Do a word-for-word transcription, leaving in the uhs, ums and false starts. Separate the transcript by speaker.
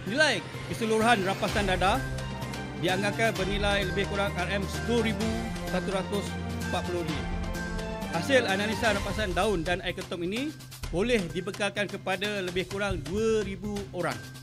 Speaker 1: Nilai keseluruhan rampasan dadah dianggarkan bernilai lebih kurang R M sepuluh ribu satu ratus empat puluh ringgit. Hasil analisa rampasan daun dan air ketum ini boleh dibekalkan kepada lebih kurang dua ribu orang.